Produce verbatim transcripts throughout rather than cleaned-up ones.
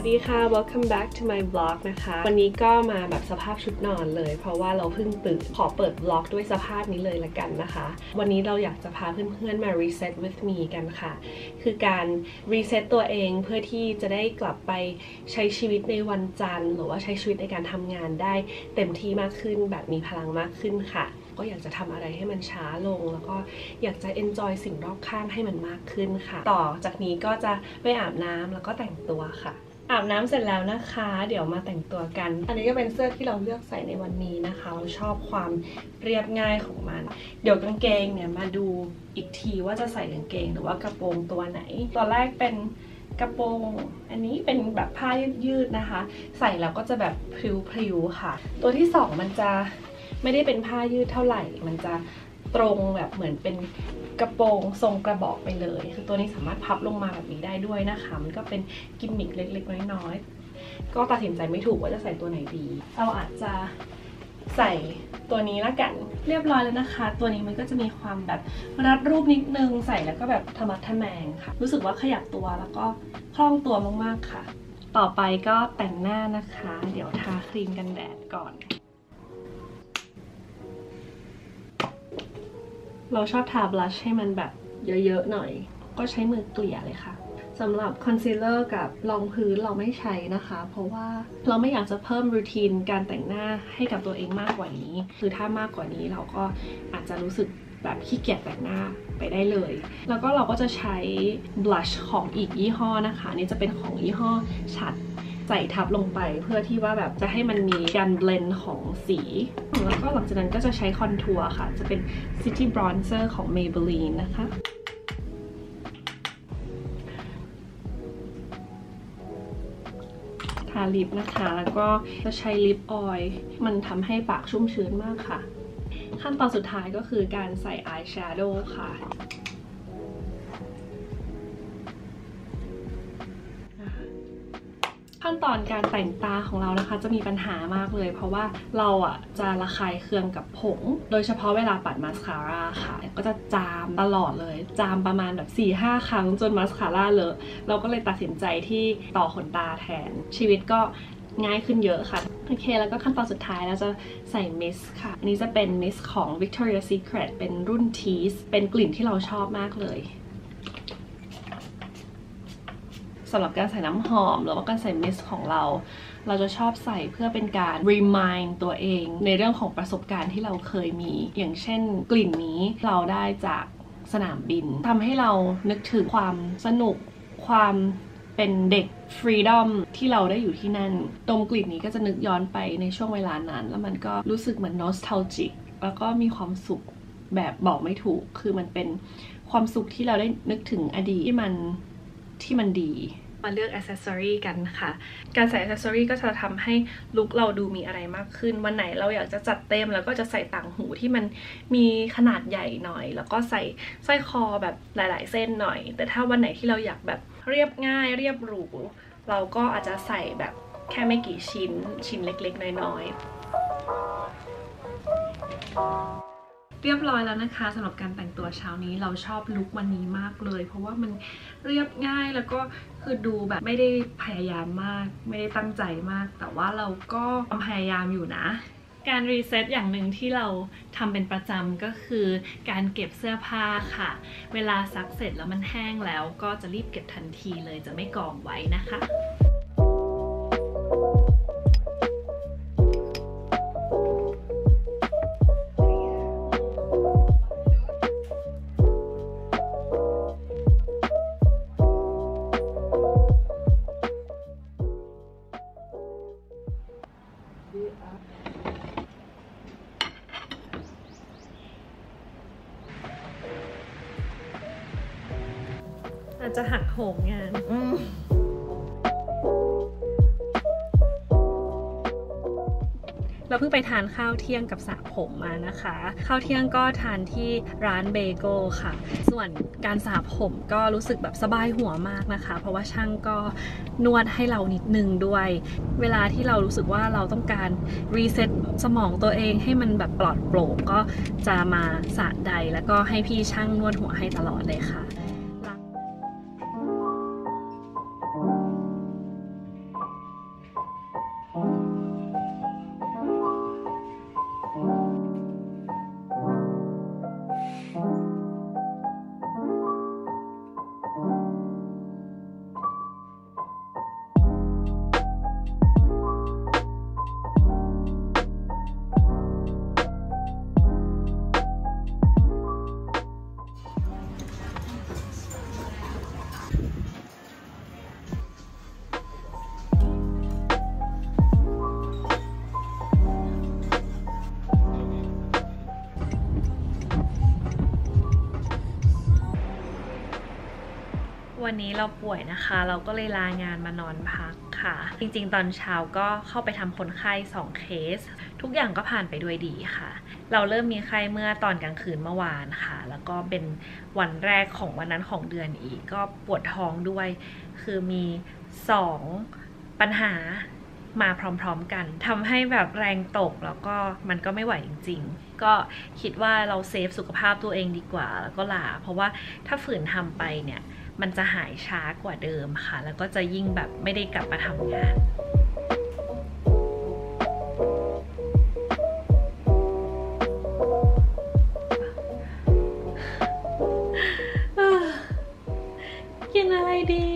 ดีค่ะ welcome back to my vlog นะคะวันนี้ก็มาแบบสภาพชุดนอนเลยเพราะว่าเราเพิ่งตื่นขอเปิด vlog ด้วยสภาพนี้เลยละกันนะคะวันนี้เราอยากจะพาเพื่อนๆมา reset with me กันค่ะคือการ reset ตัวเองเพื่อที่จะได้กลับไปใช้ชีวิตในวันจันทร์หรือว่าใช้ชีวิตในการทำงานได้เต็มที่มากขึ้นแบบมีพลังมากขึ้นค่ะก็อยากจะทำอะไรให้มันช้าลงแล้วก็อยากจะ enjoy สิ่งรอบข้างให้มันมากขึ้นค่ะต่อจากนี้ก็จะไปอาบน้ำแล้วก็แต่งตัวค่ะอาบน้ำเสร็จแล้วนะคะเดี๋ยวมาแต่งตัวกันอันนี้ก็เป็นเสื้อที่เราเลือกใส่ในวันนี้นะคะเราชอบความเรียบง่ายของมันเดี๋ยวกางเกงเนี่ยมาดูอีกทีว่าจะใส่กางเกงหรือว่ากระโปรงตัวไหนตัวแรกเป็นกระโปรงอันนี้เป็นแบบผ้ายืดๆนะคะใส่แล้วก็จะแบบพริ้วๆค่ะตัวที่สองมันจะไม่ได้เป็นผ้ายืดเท่าไหร่มันจะตรงแบบเหมือนเป็นกระโปรงทรงกระบอกไปเลยคือตัวนี้สามารถพับลงมาแบบนี้ได้ด้วยนะคะมันก็เป็นกิมมิคเล็กๆน้อยๆก็ตัดสินใจไม่ถูกว่าจะใส่ตัวไหนดีเราอาจจะใส่ตัวนี้ละกันเรียบร้อยแล้วนะคะตัวนี้มันก็จะมีความแบบรัดรูปนิดนึงใส่แล้วก็แบบทะมัดทะแมงค่ะรู้สึกว่าขยับตัวแล้วก็คล่องตัวมากๆค่ะต่อไปก็แต่งหน้านะคะเดี๋ยวทาครีมกันแดดก่อนเราชอบทาบลัชให้มันแบบเยอะๆหน่อยก็ใช้มือเกลี่ยเลยค่ะสำหรับคอนซีลเลอร์กับรองพื้นเราไม่ใช้นะคะเพราะว่าเราไม่อยากจะเพิ่มรูทีนการแต่งหน้าให้กับตัวเองมากกว่านี้คือถ้ามากกว่านี้เราก็อาจจะรู้สึกแบบขี้เกียจแต่งหน้าไปได้เลยแล้วก็เราก็จะใช้บลัชของอีกยี่ห้อนะคะนี่จะเป็นของยี่ห้อชัดใส่ทับลงไปเพื่อที่ว่าแบบจะให้มันมีการเบลนด์ของสีแล้วก็หลังจากนั้นก็จะใช้คอนทัวร์ค่ะจะเป็น City Bronzer ของ Maybelline นะคะทาลิปนะคะแล้วก็จะใช้ลิปออยล์มันทำให้ปากชุ่มชื้นมากค่ะขั้นตอนสุดท้ายก็คือการใส่อายแชโดว์ค่ะขั้นตอนการแต่งตาของเรานะคะจะมีปัญหามากเลยเพราะว่าเราอ่ะจะระคายเคืองกับผงโดยเฉพาะเวลาปัดมาสคาร่าค่ะก็จะจามตลอดเลยจามประมาณแบบ สี่ห้า ครั้งจนมาสคาร่าเลอะเราก็เลยตัดสินใจที่ต่อขนตาแทนชีวิตก็ง่ายขึ้นเยอะค่ะโอเคแล้วก็ขั้นตอนสุดท้ายเราจะใส่มิสค่ะอันนี้จะเป็นมิสของ Victoria's Secret เป็นรุ่น Tease เป็นกลิ่นที่เราชอบมากเลยสำหรับการใส่น้ำหอมหรือว่าการใส่มิสของเราเราจะชอบใส่เพื่อเป็นการ remind ตัวเองในเรื่องของประสบการณ์ที่เราเคยมีอย่างเช่นกลิ่นนี้เราได้จากสนามบินทำให้เรานึกถึงความสนุกความเป็นเด็ก freedom ที่เราได้อยู่ที่นั่นดมกลิ่นนี้ก็จะนึกย้อนไปในช่วงเวลานั้นแล้วมันก็รู้สึกเหมือน nostalgic แล้วก็มีความสุขแบบบอกไม่ถูกคือมันเป็นความสุขที่เราได้นึกถึงอดีตที่มันที่มันดีมาเลือก accessory กันค่ะการใส่ accessory ก็จะทำให้ลุคเราดูมีอะไรมากขึ้นวันไหนเราอยากจะจัดเต็มแล้วก็จะใส่ต่างหูที่มันมีขนาดใหญ่หน่อยแล้วก็ใส่สร้อยคอแบบหลายๆเส้นหน่อยแต่ถ้าวันไหนที่เราอยากแบบเรียบง่ายเรียบหรูเราก็อาจจะใส่แบบแค่ไม่กี่ชิ้นชิ้นเล็กๆน้อยๆเรียบร้อยแล้วนะคะสำหรับการแต่งตัวเช้านี้เราชอบลุควันนี้มากเลยเพราะว่ามันเรียบง่ายแล้วก็คือดูแบบไม่ได้พยายามมากไม่ได้ตั้งใจมากแต่ว่าเราก็พยายามอยู่นะการรีเซ็ตอย่างหนึ่งที่เราทำเป็นประจำก็คือการเก็บเสื้อผ้าค่ะเวลาซักเสร็จแล้วมันแห้งแล้วก็จะรีบเก็บทันทีเลยจะไม่กองไว้นะคะอาจจะหักโหมงานเราเพิ่งไปทานข้าวเที่ยงกับสระผมมานะคะข้าวเที่ยงก็ทานที่ร้านเบเกิลค่ะส่วนการสระผมก็รู้สึกแบบสบายหัวมากนะคะเพราะว่าช่างก็นวดให้เรานิดนึงด้วยเวลาที่เรารู้สึกว่าเราต้องการรีเซ็ตสมองตัวเองให้มันแบบปลอดโปร่งก็จะมาสระใดแล้วก็ให้พี่ช่างนวดหัวให้ตลอดเลยค่ะวันนี้เราป่วยนะคะเราก็เลยลางานมานอนพักค่ะจริงๆตอนเช้าก็เข้าไปทำคนไข้สองเคสทุกอย่างก็ผ่านไปด้วยดีค่ะเราเริ่มมีไข้เมื่อตอนกลางคืนเมื่อวานค่ะแล้วก็เป็นวันแรกของวันนั้นของเดือนอีกก็ปวดท้องด้วยคือมีสองปัญหามาพร้อมๆกันทำให้แบบแรงตกแล้วก็มันก็ไม่ไหวจริงๆก็คิดว่าเราเซฟสุขภาพตัวเองดีกว่าแล้วก็ลาเพราะว่าถ้าฝืนทำไปเนี่ยมันจะหายช้ากว่าเดิมค่ะแล้วก็จะยิ่งแบบไม่ได้กลับมาทำงานกินอะไรดี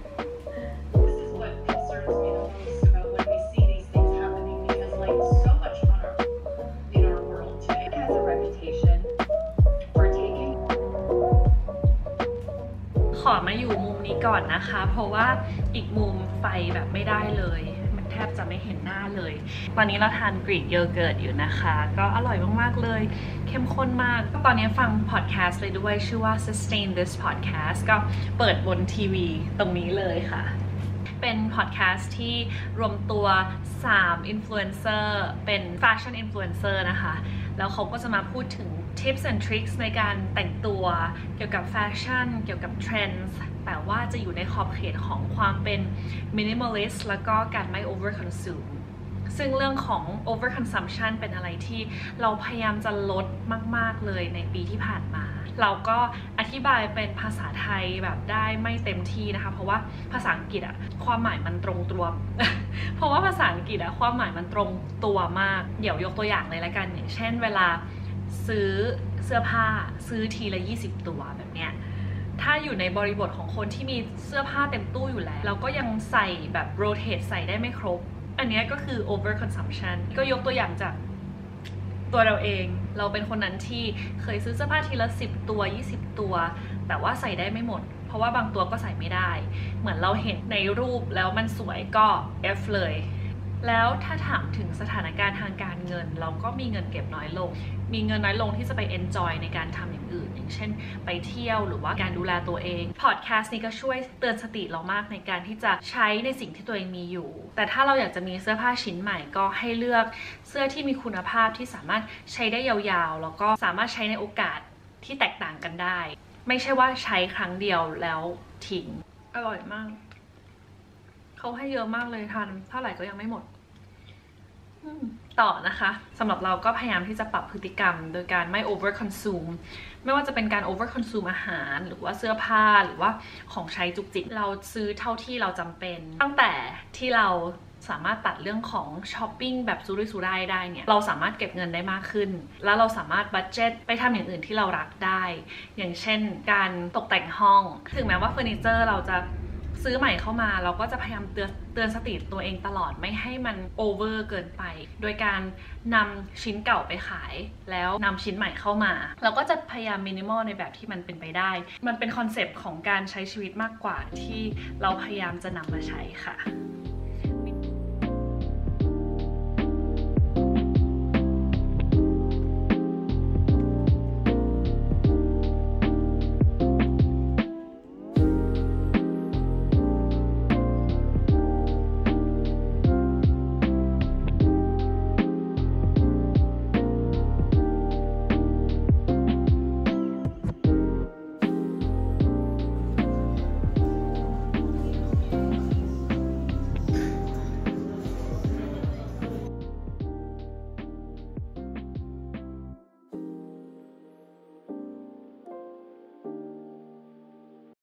ขอมาอยู่มุมนี้ก่อนนะคะเพราะว่าอีกมุมไฟแบบไม่ได้เลยมันแทบจะไม่เห็นหน้าเลยตอนนี้เราทานกรีกโยเกิร์ตอยู่นะคะก็อร่อยมากๆเลยเข้มข้นมากตอนนี้ฟังพอดแคสต์เลยด้วยชื่อว่า Sustain This Podcast ก็เปิดบนทีวีตรงนี้เลยค่ะเป็นพอดแคสต์ที่รวมตัวสามอินฟลูเอนเซอร์เป็นแฟชั่นอินฟลูเอนเซอร์นะคะแล้วเขาก็จะมาพูดถึง tips and tricks ในการแต่งตัวเกี่ยวกับแฟชั่นเกี่ยวกับเทรนด์แต่ว่าจะอยู่ในขอบเขตของความเป็น minimalist แล้วก็การไม่ over consume ซึ่งเรื่องของ over consumption เป็นอะไรที่เราพยายามจะลดมากๆเลยในปีที่ผ่านมาเราก็อธิบายเป็นภาษาไทยแบบได้ไม่เต็มที่นะคะเพราะว่าภาษาอังกฤษอะความหมายมันตรงตัว เพราะว่าภาษาอังกฤษอะความหมายมันตรงตัวมากเดี๋ยวยกตัวอย่างเลยละกันอย่างเช่นเวลาซื้อเสื้อผ้าซื้อทีละยี่สิบตัวแบบเนี้ยถ้าอยู่ในบริบทของคนที่มีเสื้อผ้าเต็มตู้อยู่แล้วเราก็ยังใส่แบบ rotate ใส่ได้ไม่ครบอันนี้ก็คือ over consumption ก็ยกตัวอย่างจากตัวเราเองเราเป็นคนนั้นที่เคยซื้อเสื้อผ้าทีละสิบตัวยี่สิบตัวแต่ว่าใส่ได้ไม่หมดเพราะว่าบางตัวก็ใส่ไม่ได้เหมือนเราเห็นในรูปแล้วมันสวยก็ F เลยแล้วถ้าถามถึงสถานการณ์ทางการเงินเราก็มีเงินเก็บน้อยลงมีเงินน้อยลงที่จะไป enjoy ในการทำอย่างอื่นอย่างเช่นไปเที่ยวหรือว่าการดูแลตัวเองพอดแคสต์นี้ก็ช่วยเตือนสติเรามากในการที่จะใช้ในสิ่งที่ตัวเองมีอยู่แต่ถ้าเราอยากจะมีเสื้อผ้าชิ้นใหม่ก็ให้เลือกเสื้อที่มีคุณภาพที่สามารถใช้ได้ยาวๆแล้วก็สามารถใช้ในโอกาสที่แตกต่างกันได้ไม่ใช่ว่าใช้ครั้งเดียวแล้วทิ้งอร่อยมากเขาให้เยอะมากเลยทานเท่าไหร่ก็ยังไม่หมดต่อนะคะสำหรับเราก็พยายามที่จะปรับพฤติกรรมโดยการไม่ over consume ไม่ว่าจะเป็นการ over consume อาหารหรือว่าเสื้อผ้าหรือว่าของใช้จุกจิกเราซื้อเท่าที่เราจำเป็นตั้งแต่ที่เราสามารถตัดเรื่องของช้อปปิ้งแบบซูริซูร่ายได้เนี่ยเราสามารถเก็บเงินได้มากขึ้นแล้วเราสามารถบัดเจ็ตไปทำอย่างอื่นที่เรารักได้อย่างเช่นการตกแต่งห้องถึงแม้ว่าเฟอร์นิเจอร์เราจะซื้อใหม่เข้ามาเราก็จะพยายามเตือนเตือนสติตัวเองตลอดไม่ให้มันโอเวอร์เกินไปโดยการนำชิ้นเก่าไปขายแล้วนำชิ้นใหม่เข้ามาเราก็จะพยายามมินิมอลในแบบที่มันเป็นไปได้มันเป็นคอนเซปต์ของการใช้ชีวิตมากกว่าที่เราพยายามจะนำมาใช้ค่ะ